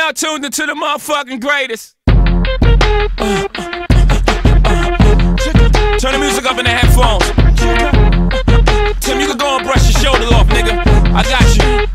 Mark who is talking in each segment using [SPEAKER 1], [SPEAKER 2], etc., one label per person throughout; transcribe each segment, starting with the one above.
[SPEAKER 1] Now tuned into the motherfucking greatest. Turn the music up in the headphones. Tim, you can go and brush your shoulders off, nigga. I got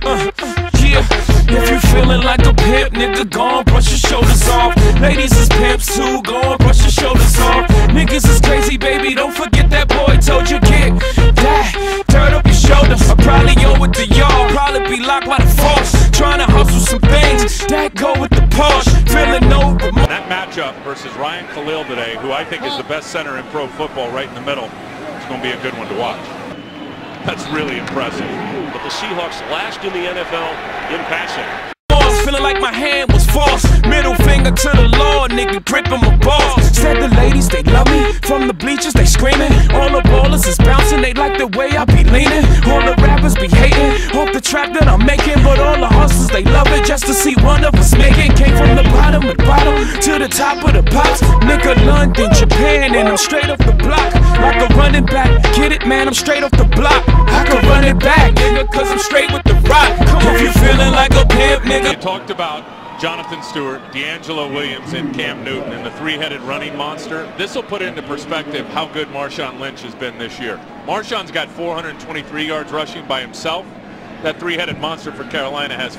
[SPEAKER 1] you. Yeah. If you feeling like a pimp, nigga, go and brush your shoulders off. Ladies is pimps too, go and brush your shoulders off. Niggas is crazy, baby, don't forget that boy told you get that. Turn up your shoulders. I probably owe it to y'all. Probably be locked by the force. Trying to hustle some things that go with the Porsche. Feeling no remorse.
[SPEAKER 2] That matchup versus Ryan Khalil today, who I think is the best center in pro football, right in the middle, it's going to be a good one to watch. That's really impressive.
[SPEAKER 3] But the Seahawks last in the NFL in passing.
[SPEAKER 1] Feeling like my hand was false. Middle finger to the Lord, nigga, gripping my balls. Said the ladies, they love me. From the bleachers, they screaming. All the ballers is bouncing, they like the way I be leaning. All the rappers be hating off the trap that I'm making. But all the hustlers, they love it just to see one of us making. Came from the bottom to the top of the pops. Nigga, London, Japan, and I'm straight off the block. Like a running back, get it, man, I'm straight off the block. I can run it back, nigga, cause I'm straight with the rock. Come on, if you feeling like a pimp, nigga.
[SPEAKER 2] You talked about Jonathan Stewart, D'Angelo Williams, and Cam Newton and the three-headed running monster. This will put into perspective how good Marshawn Lynch has been this year. Marshawn's got 423 yards rushing by himself. That three-headed monster for Carolina has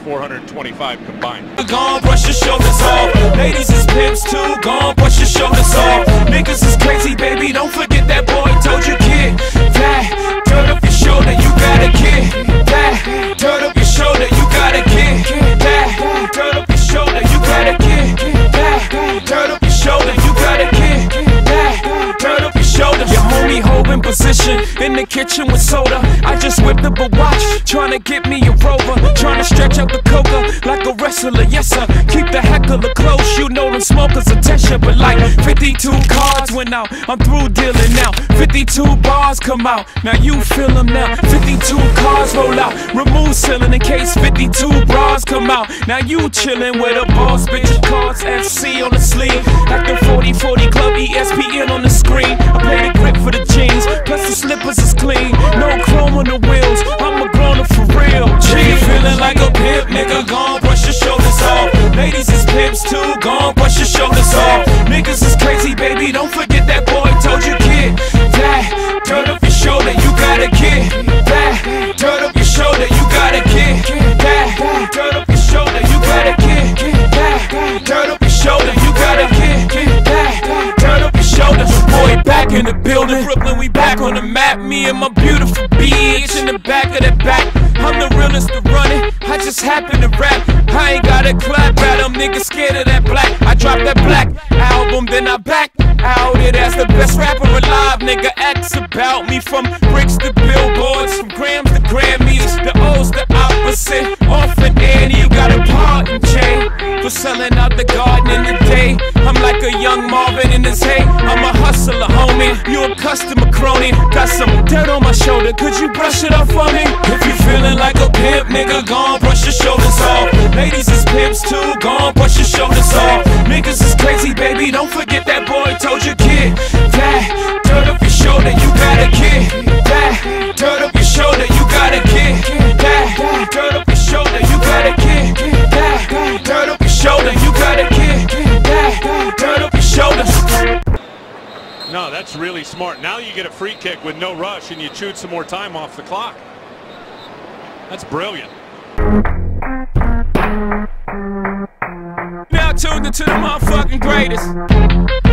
[SPEAKER 2] 425 combined.
[SPEAKER 1] Go on, brush your shoulders off. Ladies is pimps too. Go on, brush your shoulders off. Niggas is crazy, baby. Don't forget that boy told you kid. That, turn up your shoulder, you gotta get that. Turn up your shoulder, you gotta get that. Turn up your shoulder, you gotta get that. Turn up your shoulder, you gotta get that. Turn up your shoulder. Your homie holding position in the kitchen with soda. I just whipped up a watch, trying to get me a Rover. Trying to stretch out the coca like a wrestler, yes sir. Keep the heckler close, you know them smokers attention. But like 52 cards went out, I'm through dealing now. 52 bars come out, now you feel them now. 52 cars roll out, remove ceiling in case 52 bras come out. Now you chillin' with a boss, bitch, cards FC on the sleeve. Like the 40-40 club, ESPN on the screen. I play the grip for the jeans, plus the slippers is clean. No chrome on the wheels, I'm a grown up for real. G, feeling like a pimp, nigga, gon' brush your shoulders off. Ladies is pimps too, gon' brush your shoulders off. Niggas is crazy, baby, don't forget that boy told you kid. That, turn up your shoulder, you gotta get that. Turn up your shoulder, you gotta get that. Turn up your shoulder, you gotta get that. Turn up your shoulder, you gotta get that. Turn up your shoulder. Boy, back in the building, Brooklyn, we back on the map. Me and my beautiful bitch in the back of the back. I'm the realest to run it, I just happen to rap. I ain't gotta clap at them, niggas scared of that black. I dropped that black album, then I back out it as the best rapper alive. Nigga acts about me from bricks to billboards, from grams to Grammys. The O's the opposite, often Annie. You got a pardon chain for selling out the garden in the day. I'm like a young Marvin in his hay. I'm a hustler, homie, you a customer crony. Got some dirt on my shoulder, could you brush it off for me? If you feeling like a pimp, nigga, go on, brush your shoulders off. Ladies is pimps too, go on, brush your shoulders off. Niggas is crazy, baby, don't forget that boy told you kid. That, turn up your shoulder, you gotta get that. Turn up your shoulder, you gotta get that. Turn up your shoulder, you gotta get that. Turn up your shoulder, you gotta get that. Turn up your shoulders.
[SPEAKER 2] No, that's really smart. Now you get a free kick with no rush and you chewed some more time off the clock. That's brilliant.
[SPEAKER 1] Now tuned into the motherfucking greatest.